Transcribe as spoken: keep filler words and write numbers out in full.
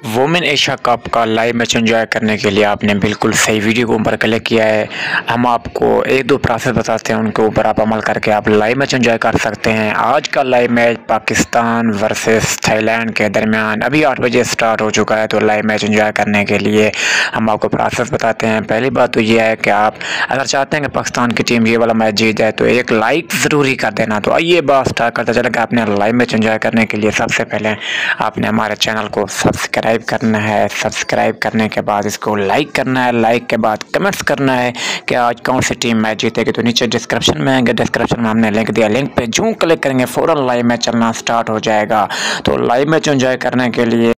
Women Asia cup का live match enjoy करने के लिए आपने बिल्कुल सही वीडियो को ऊपर क्लिक किया है। हम आपको एक दो प्रोसेस बताते हैं, उनके ऊपर आप अमल करके आप लाइव मैच एंजॉय कर सकते हैं। आज का live match Pakistan versus Thailand के दरमियान अभी आठ बजे स्टार्ट हो चुका है। तो लाइव मैच एंजॉय करने के लिए हम आपको प्रोसेस बताते हैं। पहली बात तो ये है कि आप अगर चाहते हैं कि पाकिस्तान की टीम ये वाला मैच जीत जाए तो एक लाइक ज़रूर ही कर देना। तो आइए बात स्टार्ट करते चलेगा। आपने लाइव मैच एंजॉय करने के लिए सबसे पहले आपने हमारे चैनल को सब्सक्राइब करना है। सब्सक्राइब करने के बाद इसको लाइक करना है। लाइक के बाद कमेंट्स करना है कि आज कौन सी टीम मैच जीतेगी। तो नीचे डिस्क्रिप्शन में आएंगे, डिस्क्रिप्शन में हमने लिंक दिया, लिंक पे जो क्लिक करेंगे फ़ौरन लाइव मैच चलना स्टार्ट हो जाएगा। तो लाइव मैच एंजॉय करने के लिए